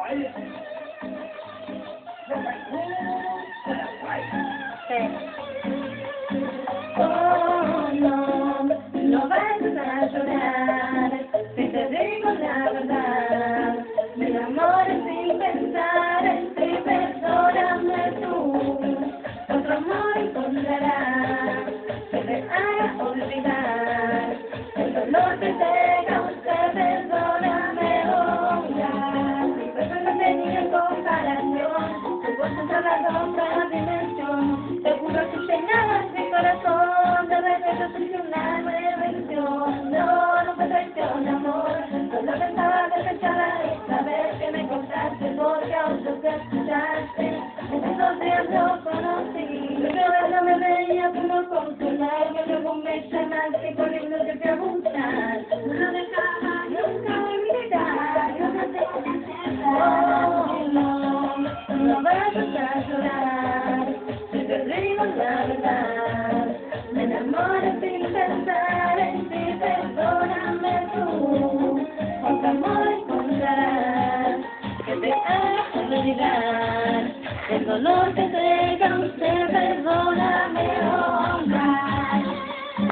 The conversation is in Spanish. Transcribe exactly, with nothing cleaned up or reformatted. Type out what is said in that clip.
Oh, no, no vayas a llorar, si te digo la verdad, mi amor es sin pensar en ti, perdóname tú, otro amor encontrarás, que te haga olvidar, el dolor que te causa, perdóname ahora, mi persona no tenía comparación, tu voz es la otra dimensión, te juro que llenabas mi corazón, de repente surgió una nueva ilusión, no, no fue traición, amor, solo pensaba despechada y saber que me contaste porque aún no te escuchaste, en esos días no conocí, yo que no me veía como consolarme, luego me llamaste corriendo que te a buscar, no lo dejaba nunca olvidar, no me dejes oh, no, no vayas a llorar, si te digo la verdad, me enamoro sin pensar en ti, perdóname tú, otro amor encontrarás, que te haga olvidar, el dolor que te